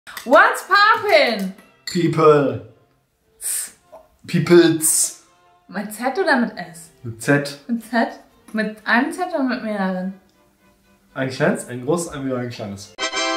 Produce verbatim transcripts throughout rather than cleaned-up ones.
What's poppin'? People. Peoples. Mit Z oder mit S? Mit Z. Mit Z? Mit einem Z oder mit mehreren? Ein kleines, ein großes, ein wieder ein kleines.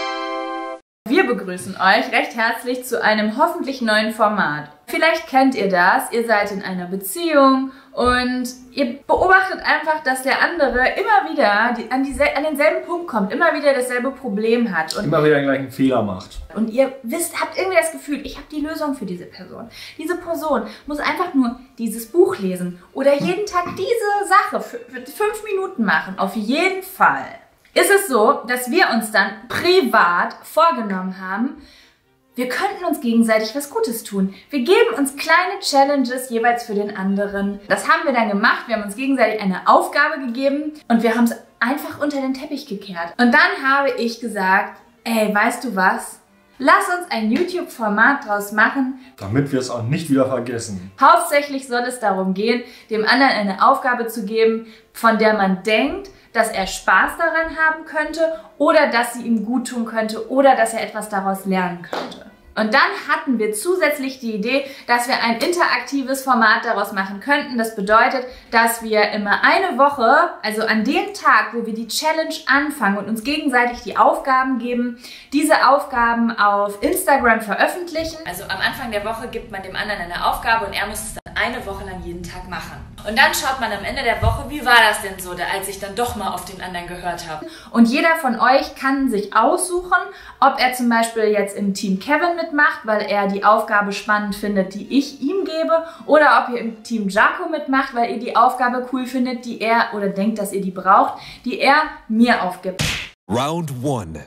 Wir begrüßen euch recht herzlich zu einem hoffentlich neuen Format. Vielleicht kennt ihr das, ihr seid in einer Beziehung und ihr beobachtet einfach, dass der andere immer wieder die, an, die, an denselben Punkt kommt, immer wieder dasselbe Problem hat. Und immer wieder den gleichen Fehler macht. Und ihr wisst, habt irgendwie das Gefühl, ich habe die Lösung für diese Person. Diese Person muss einfach nur dieses Buch lesen oder jeden Tag diese Sache für, für fünf Minuten machen. Auf jeden Fall ist es so, dass wir uns dann privat vorgenommen haben, wir könnten uns gegenseitig was Gutes tun. Wir geben uns kleine Challenges jeweils für den anderen. Das haben wir dann gemacht. Wir haben uns gegenseitig eine Aufgabe gegeben und wir haben es einfach unter den Teppich gekehrt. Und dann habe ich gesagt, ey, weißt du was? Lass uns ein YouTube-Format draus machen. Damit wir es auch nicht wieder vergessen. Hauptsächlich soll es darum gehen, dem anderen eine Aufgabe zu geben, von der man denkt, dass er Spaß daran haben könnte oder dass sie ihm gut tun könnte oder dass er etwas daraus lernen könnte. Und dann hatten wir zusätzlich die Idee, dass wir ein interaktives Format daraus machen könnten. Das bedeutet, dass wir immer eine Woche, also an dem Tag, wo wir die Challenge anfangen und uns gegenseitig die Aufgaben geben, diese Aufgaben auf Instagram veröffentlichen. Also am Anfang der Woche gibt man dem anderen eine Aufgabe und er muss es dann eine Woche lang jeden Tag machen. Und dann schaut man am Ende der Woche, wie war das denn so, als ich dann doch mal auf den anderen gehört habe. Und jeder von euch kann sich aussuchen, ob er zum Beispiel jetzt im Team Kevin mitmacht, weil er die Aufgabe spannend findet, die ich ihm gebe, oder ob ihr im Team Jaco mitmacht, weil ihr die Aufgabe cool findet, die er oder denkt, dass ihr die braucht, die er mir aufgibt. Round one.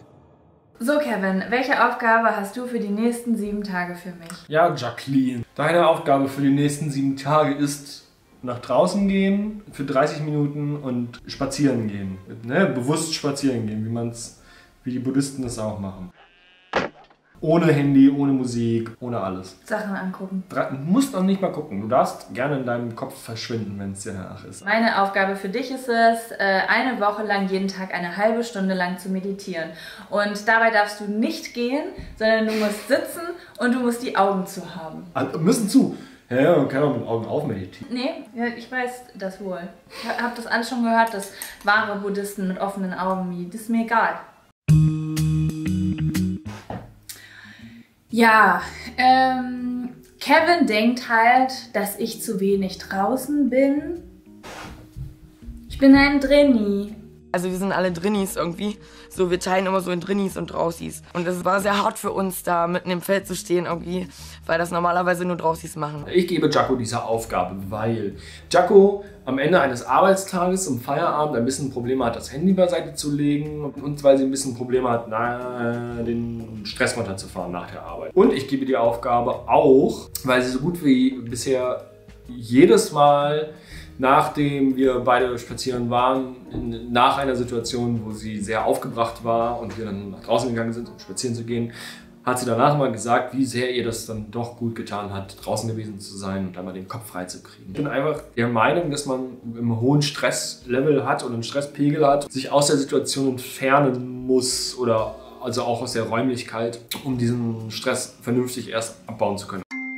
So Kevin, welche Aufgabe hast du für die nächsten sieben Tage für mich? Ja, Jacqueline. Deine Aufgabe für die nächsten sieben Tage ist nach draußen gehen für dreißig Minuten und spazieren gehen. Ne? Bewusst spazieren gehen, wie man's, wie die Buddhisten das auch machen. Ohne Handy, ohne Musik, ohne alles. Sachen angucken. Du musst noch nicht mal gucken. Du darfst gerne in deinem Kopf verschwinden, wenn es dir danach ist. Meine Aufgabe für dich ist es, eine Woche lang jeden Tag eine halbe Stunde lang zu meditieren. Und dabei darfst du nicht gehen, sondern du musst sitzen und du musst die Augen zu haben. Also, müssen zu. Ja, man kann auch mit Augen auf meditieren. Nee, ja, ich weiß das wohl. Ich habe das alles schon gehört, dass wahre Buddhisten mit offenen Augen, das ist mir egal. Ja, ähm, Kevin denkt halt, dass ich zu wenig draußen bin. Ich bin ein Drinni. Also wir sind alle Drinnis irgendwie. So, wir teilen immer so in Drinnis und Draußis. Und es war sehr hart für uns, da mitten im Feld zu stehen irgendwie, weil das normalerweise nur Draußis machen. Ich gebe Jaco diese Aufgabe, weil Jaco am Ende eines Arbeitstages im Feierabend ein bisschen Probleme hat, das Handy beiseite zu legen und weil sie ein bisschen Probleme hat, na, den Stress runterzufahren nach der Arbeit. Und ich gebe die Aufgabe auch, weil sie so gut wie bisher jedes Mal, nachdem wir beide spazieren waren, in, nach einer Situation, wo sie sehr aufgebracht war und wir dann nach draußen gegangen sind, um spazieren zu gehen, hat sie danach mal gesagt, wie sehr ihr das dann doch gut getan hat, draußen gewesen zu sein und einmal den Kopf frei zu kriegen. Ich bin einfach der Meinung, dass man im hohen Stresslevel hat und einen Stresspegel hat, sich aus der Situation entfernen muss oder also auch aus der Räumlichkeit, um diesen Stress vernünftig erst abbauen zu können.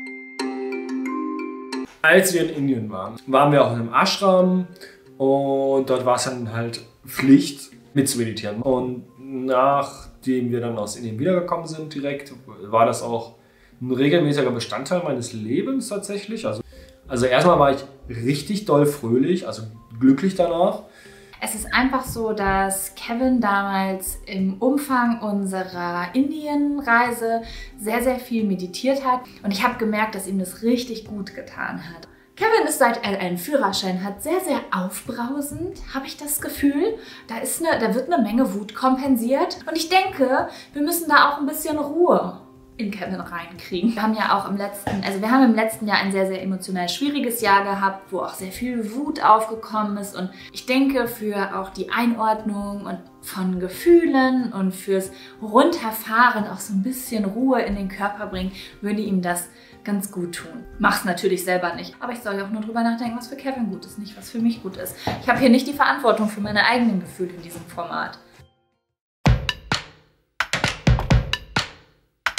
Als wir in Indien waren, waren wir auch in einem Ashram und dort war es dann halt Pflicht mit zu meditieren. Und nachdem wir dann aus Indien wiedergekommen sind direkt, war das auch ein regelmäßiger Bestandteil meines Lebens tatsächlich. Also, also erstmal war ich richtig doll fröhlich, also glücklich danach. Es ist einfach so, dass Kevin damals im Umfang unserer Indienreise sehr, sehr viel meditiert hat. Und ich habe gemerkt, dass ihm das richtig gut getan hat. Kevin ist, seit er einen Führerschein hat, sehr, sehr aufbrausend, habe ich das Gefühl. Da, ist eine, da wird eine Menge Wut kompensiert. Und ich denke, wir müssen da auch ein bisschen Ruhe in Kevin reinkriegen. Wir haben ja auch im letzten, also wir haben im letzten Jahr ein sehr, sehr emotional schwieriges Jahr gehabt, wo auch sehr viel Wut aufgekommen ist. Und ich denke, für auch die Einordnung und von Gefühlen und fürs Runterfahren auch so ein bisschen Ruhe in den Körper bringen, würde ihm das ganz gut tun. Mach's natürlich selber nicht. Aber ich soll ja auch nur drüber nachdenken, was für Kevin gut ist, nicht was für mich gut ist. Ich habe hier nicht die Verantwortung für meine eigenen Gefühle in diesem Format.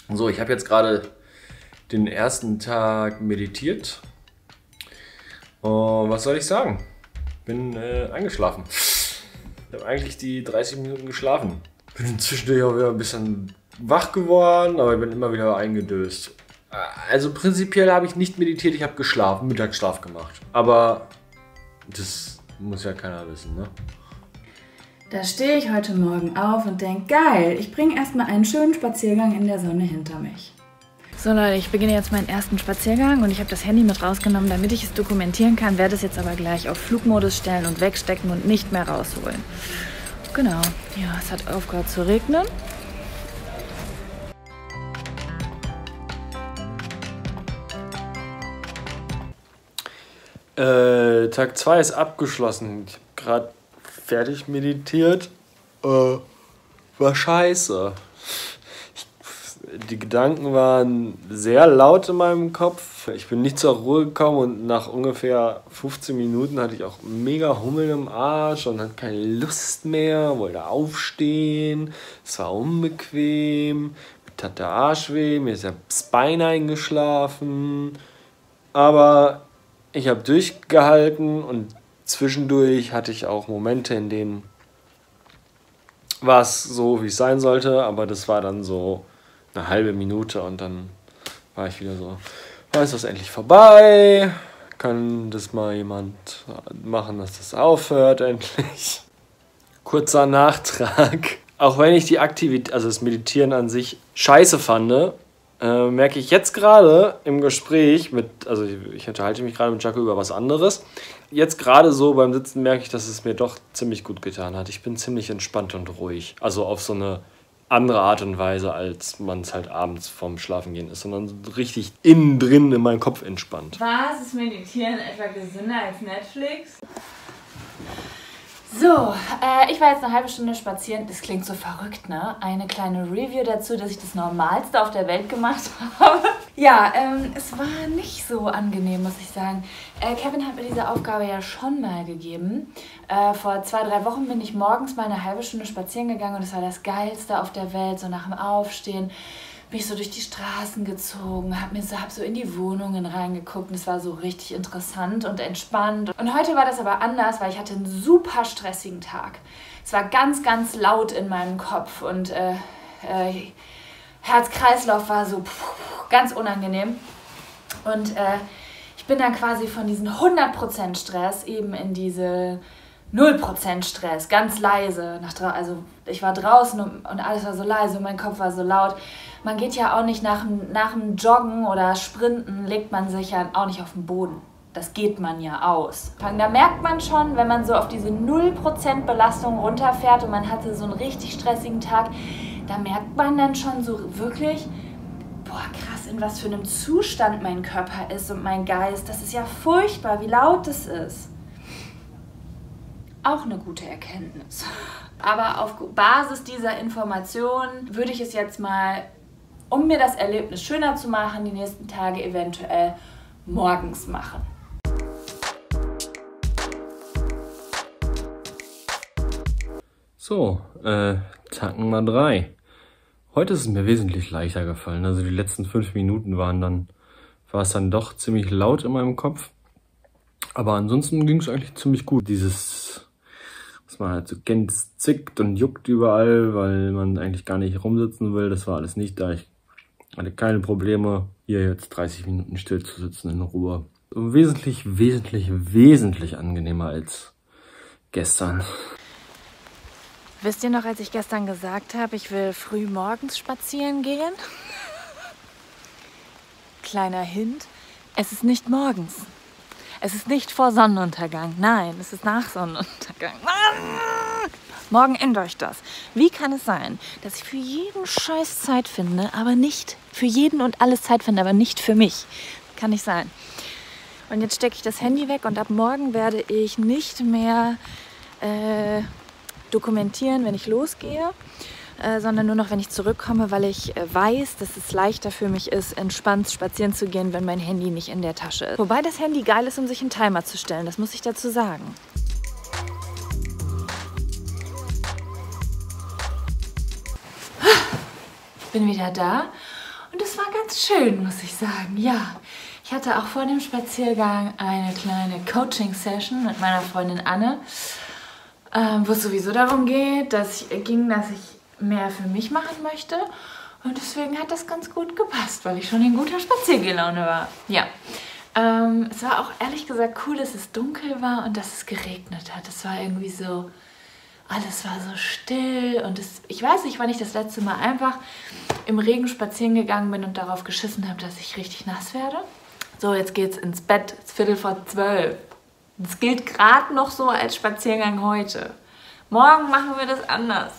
So, ich habe jetzt gerade den ersten Tag meditiert. Und was soll ich sagen? Bin äh, eingeschlafen. Ich habe eigentlich die dreißig Minuten geschlafen. Bin inzwischen auch wieder ein bisschen wach geworden, aber ich bin immer wieder eingedöst. Also prinzipiell habe ich nicht meditiert, ich habe geschlafen, Mittagsschlaf gemacht. Aber das muss ja keiner wissen, ne? Da stehe ich heute Morgen auf und denke, geil, ich bringe erstmal einen schönen Spaziergang in der Sonne hinter mich. So Leute, ich beginne jetzt meinen ersten Spaziergang und ich habe das Handy mit rausgenommen, damit ich es dokumentieren kann, werde es jetzt aber gleich auf Flugmodus stellen und wegstecken und nicht mehr rausholen. Genau, ja, es hat aufgehört zu regnen. Äh, Tag zwei ist abgeschlossen. Ich habe gerade fertig meditiert. Äh, war scheiße. Ich, die Gedanken waren sehr laut in meinem Kopf. Ich bin nicht zur Ruhe gekommen und nach ungefähr fünfzehn Minuten hatte ich auch mega Hummel im Arsch und hatte keine Lust mehr, wollte aufstehen. Es war unbequem, mir tat der Arsch weh, mir ist ja das Bein eingeschlafen. Aber ich habe durchgehalten und zwischendurch hatte ich auch Momente, in denen war es so, wie es sein sollte, aber das war dann so eine halbe Minute und dann war ich wieder so, oh, ist das endlich vorbei? Kann das mal jemand machen, dass das aufhört endlich? Kurzer Nachtrag. Auch wenn ich die Aktivität, also das Meditieren an sich scheiße fand, äh, merke ich jetzt gerade im Gespräch mit, also ich, ich unterhalte mich gerade mit Jaco über was anderes. Jetzt gerade so beim Sitzen merke ich, dass es mir doch ziemlich gut getan hat. Ich bin ziemlich entspannt und ruhig. Also auf so eine andere Art und Weise, als man es halt abends vorm Schlafengehen ist, sondern so richtig innen drin in meinen Kopf entspannt. Was? Ist Meditieren etwa gesünder als Netflix? So, äh, ich war jetzt eine halbe Stunde spazieren. Das klingt so verrückt, ne? Eine kleine Review dazu, dass ich das Normalste auf der Welt gemacht habe. Ja, ähm, es war nicht so angenehm, muss ich sagen. Äh, Kevin hat mir diese Aufgabe ja schon mal gegeben. Äh, vor zwei, drei Wochen bin ich morgens mal eine halbe Stunde spazieren gegangen und es war das Geilste auf der Welt, so nach dem Aufstehen. Bin ich so durch die Straßen gezogen, hab mir so, hab so in die Wohnungen reingeguckt und es war so richtig interessant und entspannt. Und heute war das aber anders, weil ich hatte einen super stressigen Tag. Es war ganz, ganz laut in meinem Kopf und äh, äh, Herz-Kreislauf war so pff, ganz unangenehm. Und äh, ich bin dann quasi von diesem hundert Prozent Stress eben in diese null Prozent Stress, ganz leise. Nach, also ich war draußen und, und alles war so leise und mein Kopf war so laut. Man geht ja auch nicht nach, nach dem Joggen oder Sprinten, legt man sich ja auch nicht auf den Boden. Das geht man ja aus. Da merkt man schon, wenn man so auf diese null Prozent Belastung runterfährt und man hatte so einen richtig stressigen Tag, da merkt man dann schon so wirklich, boah krass, in was für einem Zustand mein Körper ist und mein Geist. Das ist ja furchtbar, wie laut es ist. Auch eine gute Erkenntnis. Aber auf Basis dieser Informationen würde ich es jetzt mal, um mir das Erlebnis schöner zu machen, die nächsten Tage eventuell morgens machen. So, äh, Tag Nummer drei. Heute ist es mir wesentlich leichter gefallen. Also die letzten fünf Minuten waren dann, war es dann doch ziemlich laut in meinem Kopf. Aber ansonsten ging es eigentlich ziemlich gut. Dieses, was man halt so kennt, es zickt und juckt überall, weil man eigentlich gar nicht rumsitzen will. Das war alles nicht da. Ich hatte keine Probleme, hier jetzt dreißig Minuten still zu sitzen in Ruhe. Wesentlich, wesentlich, wesentlich angenehmer als gestern. Wisst ihr noch, als ich gestern gesagt habe, ich will früh morgens spazieren gehen? Kleiner Hint, es ist nicht morgens. Es ist nicht vor Sonnenuntergang. Nein, es ist nach Sonnenuntergang. Morgen ändert euch das. Wie kann es sein, dass ich für jeden Scheiß Zeit finde, aber nicht für jeden und alles Zeit finde, aber nicht für mich? Kann nicht sein. Und jetzt stecke ich das Handy weg und ab morgen werde ich nicht mehr äh, dokumentieren, wenn ich losgehe, äh, sondern nur noch, wenn ich zurückkomme, weil ich äh, weiß, dass es leichter für mich ist, entspannt spazieren zu gehen, wenn mein Handy nicht in der Tasche ist. Wobei das Handy geil ist, um sich einen Timer zu stellen, das muss ich dazu sagen. Ich bin wieder da Und es war ganz schön, muss ich sagen, ja. Ich hatte auch vor dem Spaziergang eine kleine Coaching-Session mit meiner Freundin Anne, ähm, wo es sowieso darum geht, dass ich, ging, dass ich mehr für mich machen möchte. Und deswegen hat das ganz gut gepasst, weil ich schon in guter Spaziergelaune war. Ja. Ähm, es war auch ehrlich gesagt cool, dass es dunkel war und dass es geregnet hat. Es war irgendwie so, alles war so still und es, ich weiß nicht, wann ich das letzte Mal einfach im Regen spazieren gegangen bin und darauf geschissen habe, dass ich richtig nass werde. So, jetzt geht's ins Bett, es ist Viertel vor zwölf. Das gilt gerade noch so als Spaziergang heute. Morgen machen wir das anders.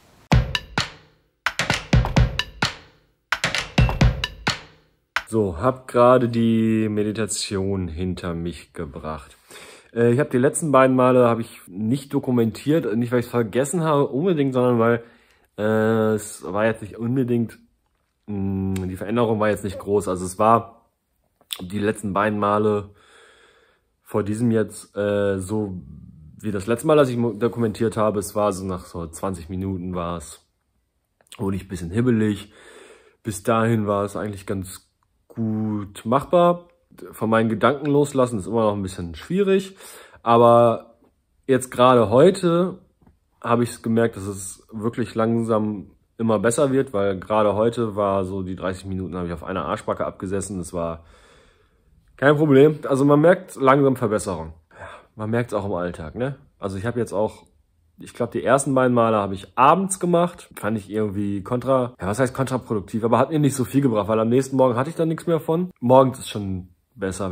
So, hab gerade die Meditation hinter mich gebracht. Äh, ich habe die letzten beiden Male habe ich nicht dokumentiert, nicht weil ich es vergessen habe unbedingt, sondern weil äh, es war jetzt nicht unbedingt, mh, die Veränderung war jetzt nicht groß. Also es war die letzten beiden Male vor diesem jetzt äh, so wie das letzte Mal, als ich dokumentiert habe. Es war so nach so zwanzig Minuten war es, wurde ich ein bisschen hibbelig. Bis dahin war es eigentlich ganz gut machbar. Von meinen Gedanken loslassen ist immer noch ein bisschen schwierig, aber jetzt gerade heute habe ich gemerkt, dass es wirklich langsam immer besser wird, weil gerade heute war so die dreißig Minuten habe ich auf einer Arschbacke abgesessen. Das war kein Problem. Also man merkt langsam Verbesserung. Ja, man merkt es auch im Alltag, ne? Also ich habe jetzt auch, ich glaube, die ersten beiden Male habe ich abends gemacht. Fand ich irgendwie kontra, ja was heißt kontraproduktiv, aber hat mir nicht so viel gebracht, weil am nächsten Morgen hatte ich dann nichts mehr von. Morgens ist schon besser.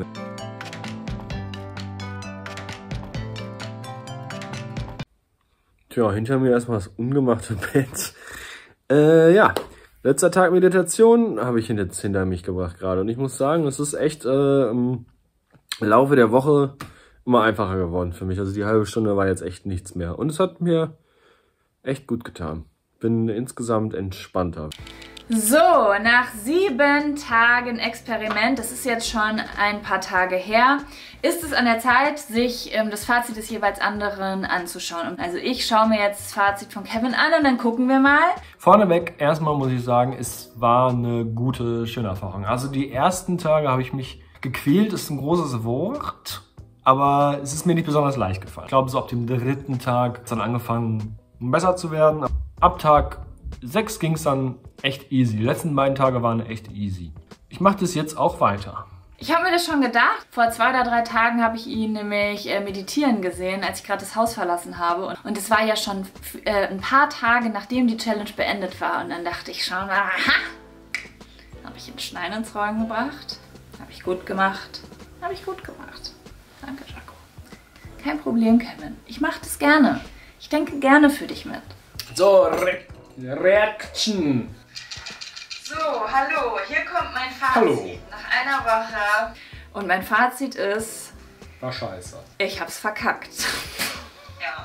Tja, hinter mir erstmal das ungemachte Bett. Äh, ja, letzter Tag Meditation habe ich jetzt hinter mich gebracht gerade. Und ich muss sagen, es ist echt äh, im Laufe der Woche immer einfacher geworden für mich. Also die halbe Stunde war jetzt echt nichts mehr. Und es hat mir echt gut getan. Bin insgesamt entspannter. So, nach sieben Tagen Experiment, das ist jetzt schon ein paar Tage her, ist es an der Zeit, sich ähm, das Fazit des jeweils anderen anzuschauen. Also ich schaue mir jetzt das Fazit von Kevin an und dann gucken wir mal. Vorneweg, erstmal muss ich sagen, es war eine gute, schöne Erfahrung. Also die ersten Tage habe ich mich gequält, ist ein großes Wort, aber es ist mir nicht besonders leicht gefallen. Ich glaube, so ab dem dritten Tag hat es dann angefangen, besser zu werden. Ab Tag sechs ging es dann echt easy. Die letzten beiden Tage waren echt easy. Ich mache das jetzt auch weiter. Ich habe mir das schon gedacht. Vor zwei oder drei Tagen habe ich ihn nämlich äh, meditieren gesehen, als ich gerade das Haus verlassen habe. Und es war ja schon äh, ein paar Tage, nachdem die Challenge beendet war. Und dann dachte ich schon, aha, habe ich den Stein ins Rollen gebracht. Habe ich gut gemacht. Habe ich gut gemacht. Danke, Jaco. Kein Problem, Kevin. Ich mache das gerne. Ich denke gerne für dich mit. So, Re Reaction. So, hallo, hier kommt mein Fazit Hallo. nach einer Woche. Und mein Fazit ist, war scheiße. Ich hab's verkackt. Ja.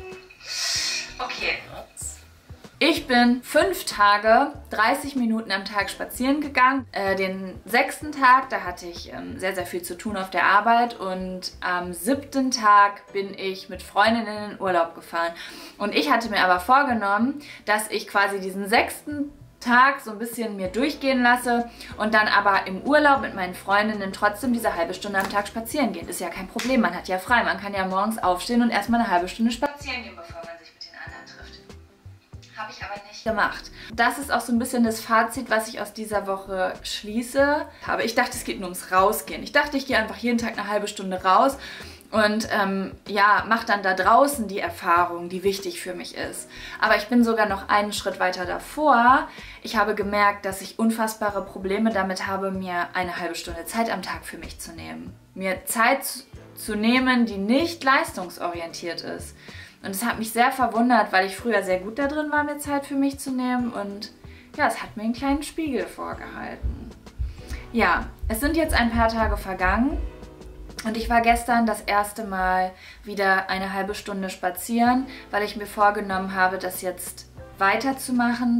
Okay. Ich bin fünf Tage, dreißig Minuten am Tag spazieren gegangen. Äh, den sechsten Tag, da hatte ich ähm, sehr, sehr viel zu tun auf der Arbeit. Und am siebten Tag bin ich mit Freundinnen in den Urlaub gefahren. Und ich hatte mir aber vorgenommen, dass ich quasi diesen sechsten Tag so ein bisschen mir durchgehen lasse und dann aber im Urlaub mit meinen Freundinnen trotzdem diese halbe Stunde am Tag spazieren gehen. Ist ja kein Problem, man hat ja frei. Man kann ja morgens aufstehen und erstmal eine halbe Stunde spazieren gehen, bevor man sich mit den anderen trifft. Habe ich aber nicht gemacht. Das ist auch so ein bisschen das Fazit, was ich aus dieser Woche schließe. Aber ich dachte, es geht nur ums Rausgehen. Ich dachte, ich gehe einfach jeden Tag eine halbe Stunde raus und ähm, ja, mache dann da draußen die Erfahrung, die wichtig für mich ist. Aber ich bin sogar noch einen Schritt weiter davor. Ich habe gemerkt, dass ich unfassbare Probleme damit habe, mir eine halbe Stunde Zeit am Tag für mich zu nehmen. Mir Zeit zu nehmen, die nicht leistungsorientiert ist. Und es hat mich sehr verwundert, weil ich früher sehr gut da drin war, mir Zeit für mich zu nehmen. Und ja, es hat mir einen kleinen Spiegel vorgehalten. Ja, es sind jetzt ein paar Tage vergangen. Und ich war gestern das erste Mal wieder eine halbe Stunde spazieren, weil ich mir vorgenommen habe, das jetzt weiterzumachen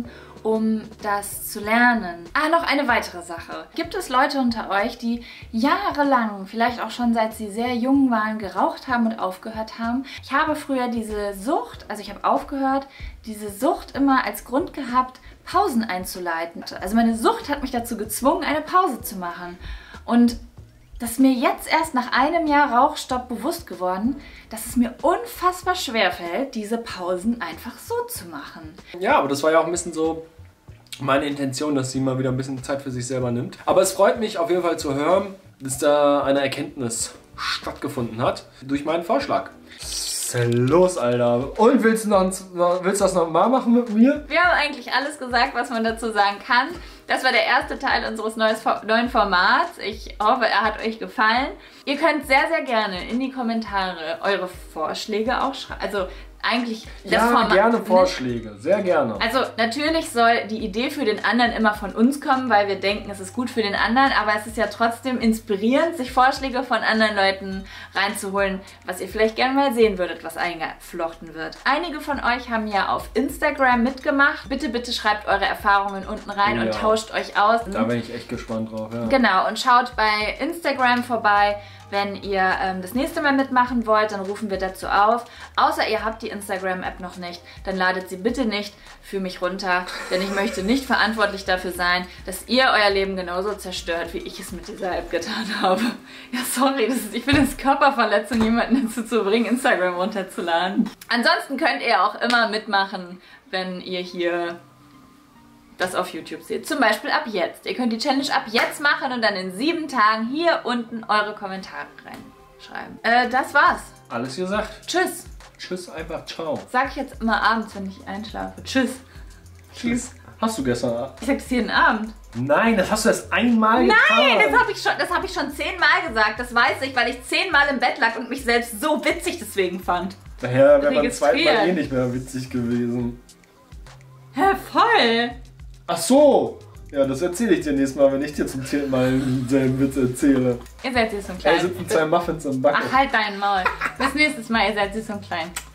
um das zu lernen. Ah, noch eine weitere Sache. Gibt es Leute unter euch, die jahrelang, vielleicht auch schon seit sie sehr jung waren, geraucht haben und aufgehört haben? Ich habe früher diese Sucht, also ich habe aufgehört, diese Sucht immer als Grund gehabt, Pausen einzuleiten. Also meine Sucht hat mich dazu gezwungen, eine Pause zu machen. Und das ist mir jetzt erst nach einem Jahr Rauchstopp bewusst geworden, dass es mir unfassbar schwer fällt, diese Pausen einfach so zu machen. Ja, aber das war ja auch ein bisschen so meine Intention, dass sie mal wieder ein bisschen Zeit für sich selber nimmt. Aber es freut mich auf jeden Fall zu hören, dass da eine Erkenntnis stattgefunden hat durch meinen Vorschlag. Was ist denn los, Alter? Und willst du, noch, willst du das nochmal machen mit mir? Wir haben eigentlich alles gesagt, was man dazu sagen kann. Das war der erste Teil unseres neues, neuen Formats. Ich hoffe, er hat euch gefallen. Ihr könnt sehr, sehr gerne in die Kommentare eure Vorschläge auch schreiben. Also eigentlich das ja, Format, gerne Vorschläge, sehr gerne. Also natürlich soll die Idee für den anderen immer von uns kommen, weil wir denken, es ist gut für den anderen, aber es ist ja trotzdem inspirierend, sich Vorschläge von anderen Leuten reinzuholen, was ihr vielleicht gerne mal sehen würdet, was eingeflochten wird. Einige von euch haben ja auf Instagram mitgemacht. Bitte, bitte schreibt eure Erfahrungen unten rein ja. und tauscht euch aus. Da bin ich echt gespannt drauf, ja. Genau, und schaut bei Instagram vorbei. Wenn ihr ähm, das nächste Mal mitmachen wollt, dann rufen wir dazu auf. Außer ihr habt die Instagram-App noch nicht, dann ladet sie bitte nicht für mich runter, denn ich möchte nicht verantwortlich dafür sein, dass ihr euer Leben genauso zerstört, wie ich es mit dieser App getan habe. Ja, sorry, das ist, ich finde es Körperverletzung, jemanden dazu zu bringen, Instagram runterzuladen. Ansonsten könnt ihr auch immer mitmachen, wenn ihr hier das auf YouTube seht. Zum Beispiel ab jetzt. Ihr könnt die Challenge ab jetzt machen und dann in sieben Tagen hier unten eure Kommentare reinschreiben. Äh, das war's. Alles gesagt. Tschüss. Tschüss, einfach ciao. Sag ich jetzt immer abends, wenn ich einschlafe. Tschüss. Tschüss. Hast du gestern... Ich sag das jeden Abend. Nein, das hast du erst einmal getan. Nein, das habe ich schon, das habe ich schon zehnmal gesagt. Das weiß ich, weil ich zehnmal im Bett lag und mich selbst so witzig deswegen fand. Daher wäre beim zweiten Mal eh nicht mehr witzig gewesen. Hä, voll. Ach so! Ja, das erzähle ich dir nächstes Mal, wenn ich dir zum zehnten Mal denselben Witz erzähle. Ihr seid süß und klein. Da sitzen zwei Muffins im Backen. Ach, halt deinen Maul. Bis nächstes Mal, ihr seid süß und klein.